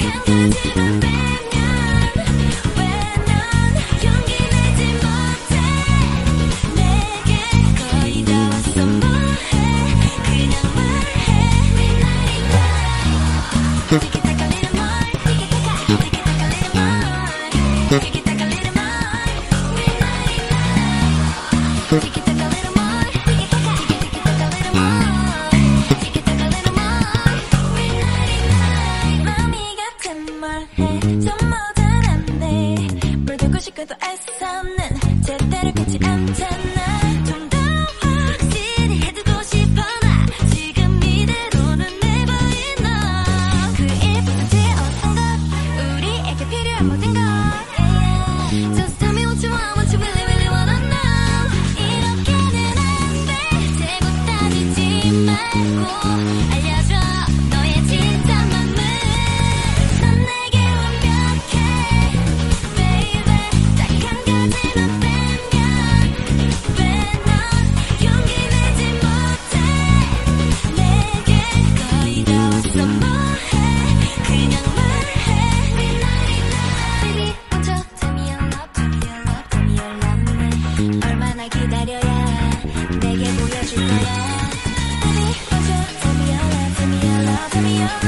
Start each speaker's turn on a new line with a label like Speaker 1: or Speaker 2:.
Speaker 1: 가지만 빼면 왜 넌 용기 내지 못해 내게 거의 다 왔어 뭐해 그냥 말해 Midnight Night 티키타카 little more 티키타카 little more 티키타카 little more Midnight Night 티키타카 little more 티키타카 little more 티키타카 little more Midnight Night 마음이 같은 말해 좀 모자란데 뭘 듣고 싶어도 애써는 제대로 끝이 않잖아 좀 더 확실히 해두고 싶어 나 지금 이대로는 never enough 그 일부분지 어떤 것 우리에게 필요한 모든 것 yeah. Just tell me what you really really wanna know 이렇게는 안돼 재고 따지지 말고 알려줘 너의 진짜 맘을 넌 내게 완벽해 baby 딱 한 가지만 빼면 왜 넌 용기 내지 못해 내게 거의 다 왔어 뭐해 그냥 말해 Midnight Night baby 먼저 tell me your love tell me your love tell me your love 얼마나 기다려야 내게 보여줄 거야 Baby 먼저 tell me your love tell me your love tell me your love